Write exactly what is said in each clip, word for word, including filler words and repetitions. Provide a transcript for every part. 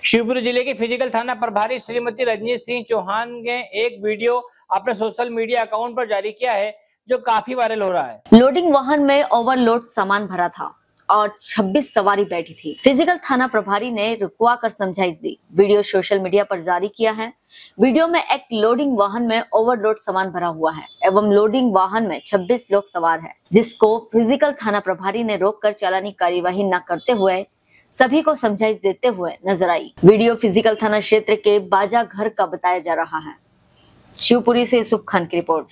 शिवपुरी जिले के फिजिकल थाना प्रभारी श्रीमती रजनीश सिंह चौहान ने एक वीडियो अपने सोशल मीडिया अकाउंट पर जारी किया है जो काफी वायरल हो रहा है। लोडिंग वाहन में ओवरलोड सामान भरा था और छब्बीस सवारी बैठी थी। फिजिकल थाना प्रभारी ने रुकवा कर समझाइश दी। वीडियो सोशल मीडिया पर जारी किया है। वीडियो में एक लोडिंग वाहन में ओवरलोड सामान भरा हुआ है एवं लोडिंग वाहन में छब्बीस लोग सवार हैं, जिसको फिजिकल थाना प्रभारी ने रोककर चालानी कार्यवाही न करते हुए सभी को समझाइश देते हुए नजर आई। वीडियो फिजिकल थाना क्षेत्र के बाजा घर का बताया जा रहा है। शिवपुरी से यूसुफ खान की रिपोर्ट।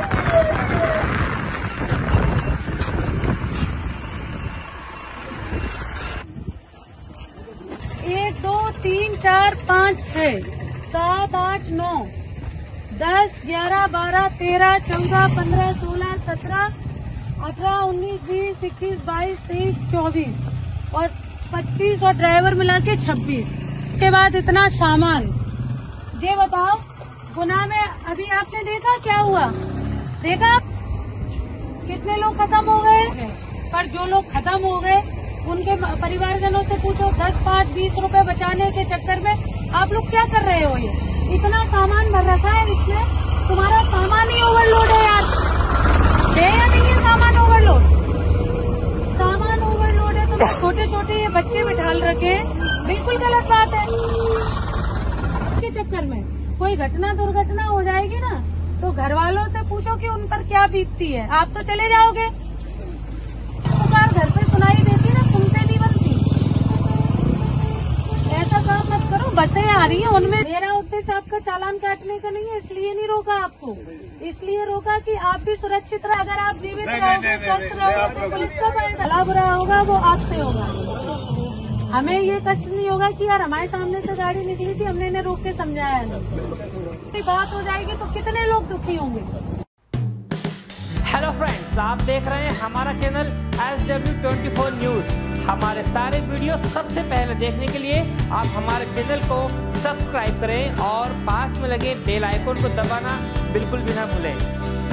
एक दो तीन चार पाँच छः सात आठ नौ दस ग्यारह बारह तेरह चौदह पंद्रह सोलह सत्रह अठारह उन्नीस बीस इक्कीस बाईस तेईस चौबीस और पच्चीस और ड्राइवर मिला के छब्बीस के बाद इतना सामान। ये बताओ गुना में अभी आपने देखा क्या हुआ? देखा कितने लोग खत्म हो गए, पर जो लोग खत्म हो गए उनके परिवारजनों से पूछो। दस पाँच बीस रुपए बचाने के चक्कर में आप लोग क्या कर रहे हो? ये इतना सामान भर रखा है, इसमें तुम्हारा सामान ही ओवरलोड है यार। है या नहीं है सामान ओवरलोड? सामान ओवरलोड है तो छोटे छोटे ये बच्चे बिठाल रखे हैं, बिल्कुल गलत बात है। के चक्कर में कोई घटना दुर्घटना हो जाएगी ना तो घर वालों से पूछो कि उन पर क्या बीतती है। आप तो चले जाओगे, पुकार घर पे सुनाई देती ना, सुनते नहीं बनती। ऐसा काम मत करो। बसें आ रही हैं, उनमें मेरा उद्देश्य आपका चालान काटने का नहीं है, इसलिए नहीं रोका आपको। इसलिए रोका कि आप भी सुरक्षित रहे। अगर आप जीवित रहोगे, स्वस्थ रहोगे, पुलिस का भला बुरा होगा वो आपसे होगा। हमें ये कष्ट नहीं होगा कि यार हमारे सामने से गाड़ी निकली थी, हमने इन्हें रोक के समझाया नहीं। बात हो जाएगी तो कितने लोग दुखी होंगे। हेलो फ्रेंड्स, आप देख रहे हैं हमारा channel S W twenty four news. हमारे सारे वीडियो सबसे पहले देखने के लिए आप हमारे चैनल को सब्सक्राइब करें और पास में लगे बेल आइकन को दबाना बिल्कुल भी ना भूलें।